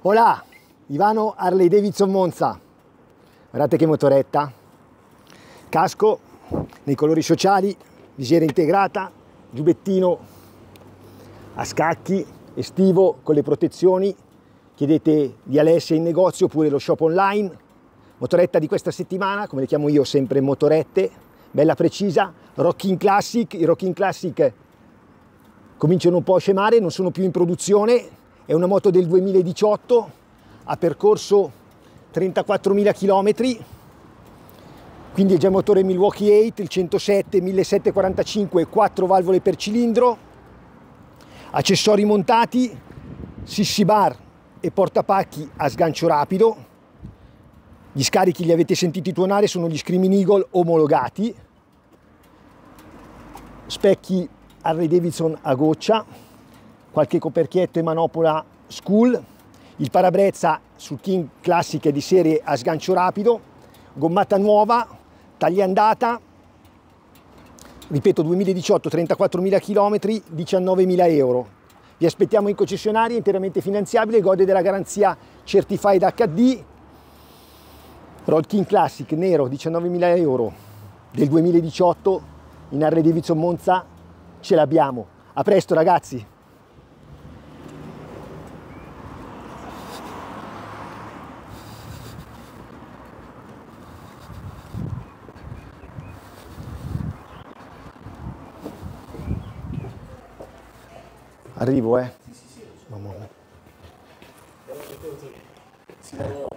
Hola, Ivano Harley Davidson Monza. Guardate che motoretta. Casco nei colori sociali, visiera integrata, giubbettino a scacchi, estivo con le protezioni. Chiedete di Alessia in negozio oppure lo shop online. Motoretta di questa settimana, come le chiamo io sempre motorette, bella precisa, Rocking Classic. I Rocking Classic cominciano un po' a scemare, non sono più in produzione. È una moto del 2018, ha percorso 34.000 km, quindi è già motore Milwaukee 8, il 107 1745, 4 valvole per cilindro, accessori montati, sissi bar e portapacchi a sgancio rapido. Gli scarichi li avete sentiti tuonare, sono gli Screaming Eagle omologati, specchi Harley Davidson a goccia, qualche coperchietto e manopola School, il parabrezza sul King Classic è di serie a sgancio rapido, gommata nuova, taglia andata, ripeto 2018, 34.000 km, 19.000 euro. Vi aspettiamo in concessionaria, interamente finanziabile, gode della garanzia Certified HD. Road King Classic nero, 19.000 euro del 2018, in Harley Davidson Monza ce l'abbiamo. A presto ragazzi! Arrivo, Mamma mia.